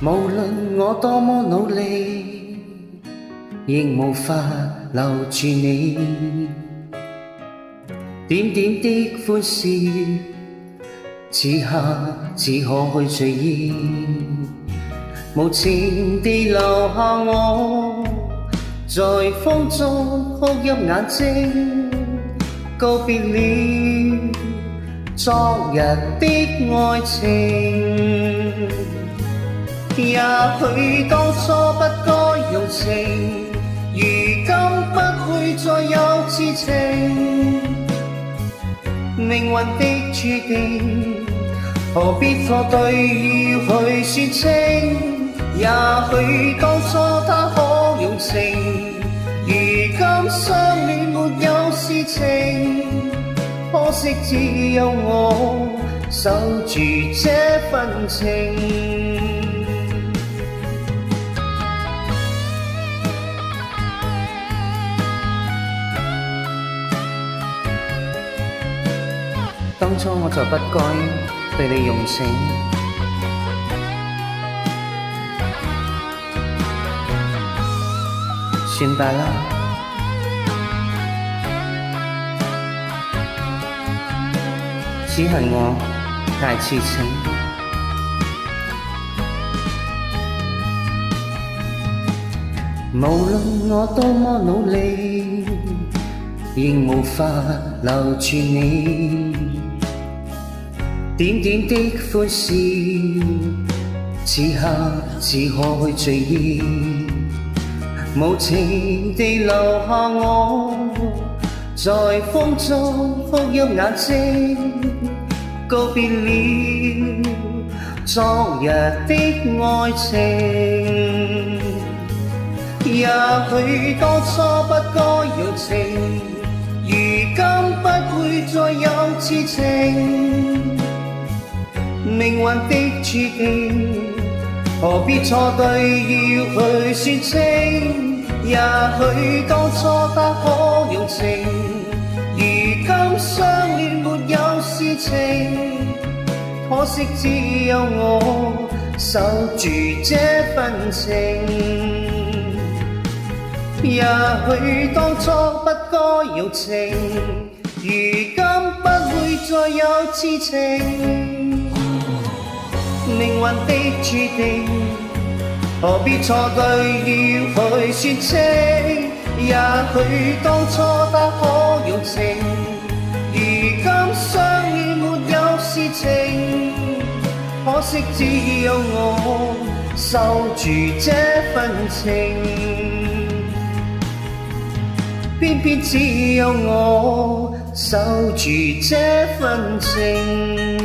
無論我多麼努力，亦無法留住你。點點的歡笑，此刻只可去隨意，無情地留下我，在風中哭泣眼睛，告別了昨日的愛情。也許當初不該用情，如今不會再有痴情。命運的注定，何必錯對要去說清？也許當初他可用情，如今相戀沒有事情。可惜只有我守住這份情。當初我就不該對你用情，算罷啦。只恨我太痴情，無論我多麼努力，亦無法留住你。點點的歡笑，此刻只可去隨意，無情地留下我，在風中哭泣眼睛，告別了昨日的愛情。也許當初不該用情，如今不會再有痴情。命運的注定，何必錯對要去說清？也許當初他可用情，如今相戀沒有事情。可惜只有我守住這份情。也許當初不該用情，如今不會再有痴情。命運的注定，何必錯對要去說清？也許當初他可用情，如今相戀沒有事情。可惜只有我守住這份情，偏偏只有我守住這份情。